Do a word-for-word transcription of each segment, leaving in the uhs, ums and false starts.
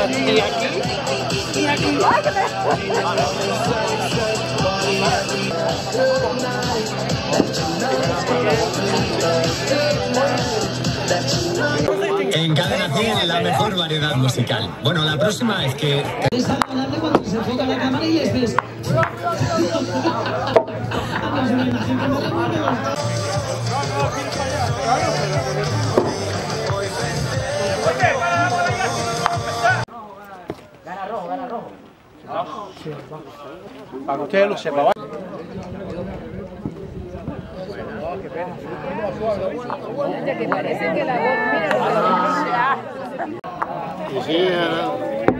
Y aquí, y aquí. ¡Ay, qué En Cadena cien, la mejor variedad musical. Bueno, la próxima es que... Es agradable cuando se enfoca la cámara y estés... Gana rojo, gana rojo. Para que ustedes lo sepan. Que parece que la voz, mira, y sí, era...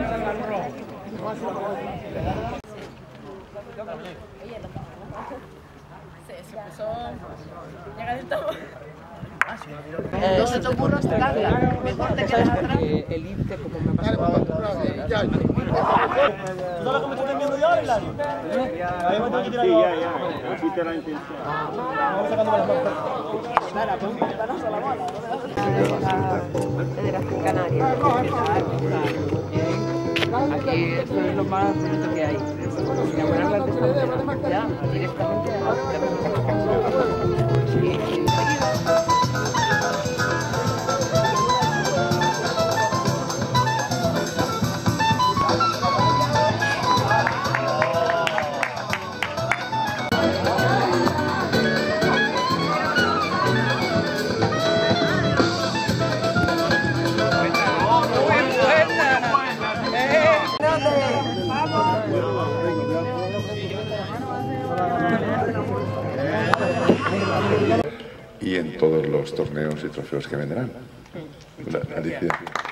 se puso llega del todo. No se te ocurra esperarla. Mejor te quedas atrás. El irte como me pasó. ¿Tú sabes cómo estoy viendo yo ahora, Hilario? Ahí me tengo que tirar yo. Sí, ya, ya. Así te la intención. Vamos sacando las manos. Espera, pues me paras a la bola. De las Canarias. Aquí esto es lo más bonito que hay. Inaugurarla de esta manera, ya directamente a la sí. Y en todos los torneos y trofeos que vendrán. Alicia.